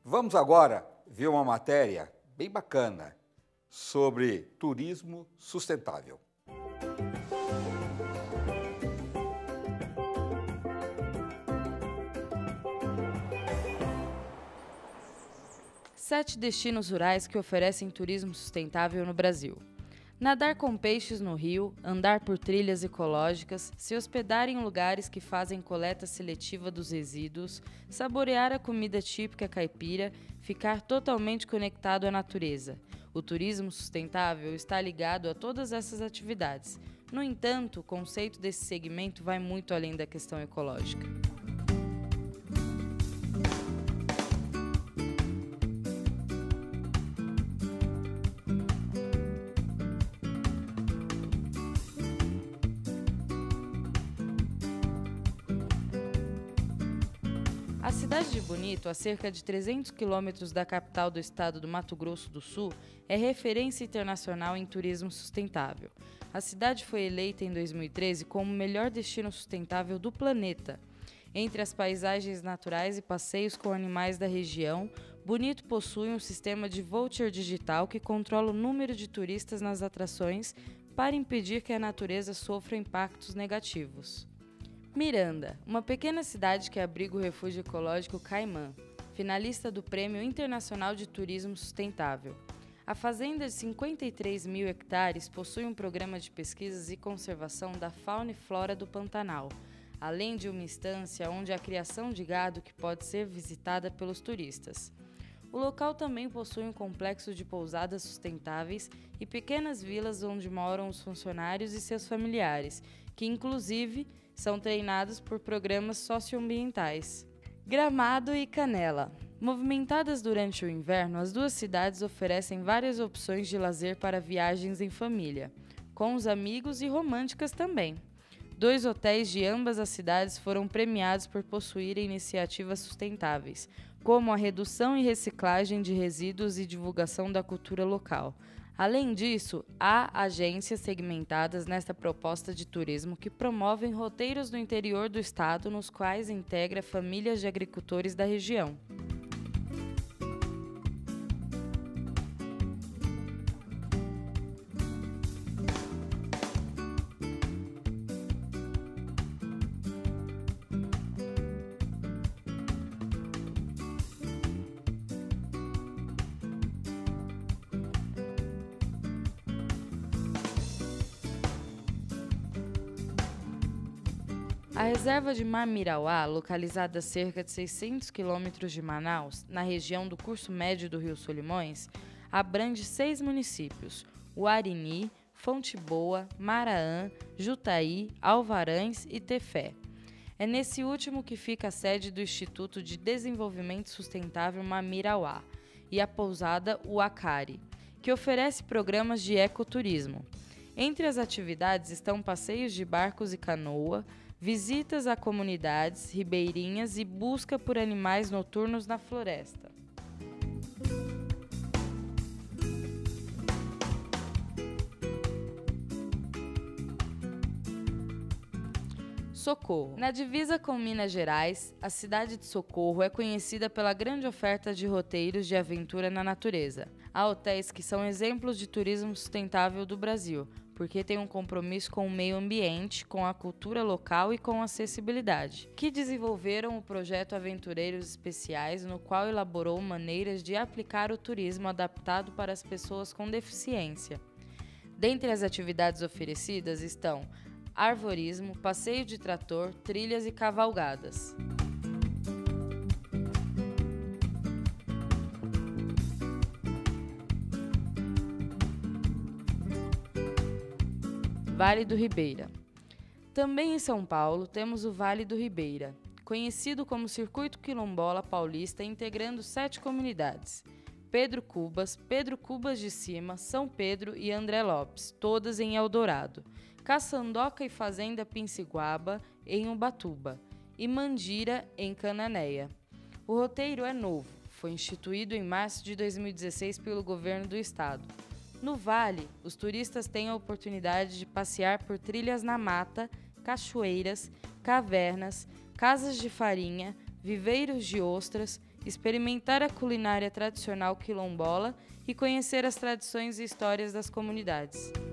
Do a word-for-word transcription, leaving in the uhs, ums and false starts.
Vamos agora ver uma matéria bem bacana sobre turismo sustentável. Sete destinos rurais que oferecem turismo sustentável no Brasil. Nadar com peixes no rio, andar por trilhas ecológicas, se hospedar em lugares que fazem coleta seletiva dos resíduos, saborear a comida típica caipira, ficar totalmente conectado à natureza. O turismo sustentável está ligado a todas essas atividades. No entanto, o conceito desse segmento vai muito além da questão ecológica. A cidade de Bonito, a cerca de trezentos quilômetros da capital do estado do Mato Grosso do Sul, é referência internacional em turismo sustentável. A cidade foi eleita em dois mil e treze como o melhor destino sustentável do planeta. Entre as paisagens naturais e passeios com animais da região, Bonito possui um sistema de voucher digital que controla o número de turistas nas atrações para impedir que a natureza sofra impactos negativos. Miranda, uma pequena cidade que abriga o refúgio ecológico Caimã, finalista do Prêmio Internacional de Turismo Sustentável. A fazenda de cinquenta e três mil hectares possui um programa de pesquisas e conservação da fauna e flora do Pantanal, além de uma instância onde há criação de gado que pode ser visitada pelos turistas. O local também possui um complexo de pousadas sustentáveis e pequenas vilas onde moram os funcionários e seus familiares, que inclusive são treinados por programas socioambientais. Gramado e Canela. Movimentadas durante o inverno, as duas cidades oferecem várias opções de lazer para viagens em família, com os amigos e românticas também. Dois hotéis de ambas as cidades foram premiados por possuírem iniciativas sustentáveis, como a redução e reciclagem de resíduos e divulgação da cultura local. Além disso, há agências segmentadas nesta proposta de turismo que promovem roteiros do interior do estado nos quais integra famílias de agricultores da região. A reserva de Mamirauá, localizada a cerca de seiscentos quilômetros de Manaus, na região do curso médio do Rio Solimões, abrange seis municípios: Uarini, Fonte Boa, Maraã, Jutaí, Alvarães e Tefé. É nesse último que fica a sede do Instituto de Desenvolvimento Sustentável Mamirauá e a pousada Uacari, que oferece programas de ecoturismo. Entre as atividades estão passeios de barcos e canoa, visitas a comunidades ribeirinhas e busca por animais noturnos na floresta. Socorro. Na divisa com Minas Gerais, a cidade de Socorro é conhecida pela grande oferta de roteiros de aventura na natureza. Há hotéis que são exemplos de turismo sustentável do Brasil, porque tem um compromisso com o meio ambiente, com a cultura local e com a acessibilidade, que desenvolveram o projeto Aventureiros Especiais, no qual elaborou maneiras de aplicar o turismo adaptado para as pessoas com deficiência. Dentre as atividades oferecidas estão arvorismo, passeio de trator, trilhas e cavalgadas. Vale do Ribeira. Também em São Paulo temos o Vale do Ribeira, conhecido como Circuito Quilombola Paulista, integrando sete comunidades: Pedro Cubas, Pedro Cubas de Cima, São Pedro e André Lopes, todas em Eldorado, Caçandoca e Fazenda Pinciguaba, em Ubatuba, e Mandira, em Cananéia. O roteiro é novo, foi instituído em março de dois mil e dezesseis pelo governo do estado. No Vale, os turistas têm a oportunidade de passear por trilhas na mata, cachoeiras, cavernas, casas de farinha, viveiros de ostras, experimentar a culinária tradicional quilombola e conhecer as tradições e histórias das comunidades.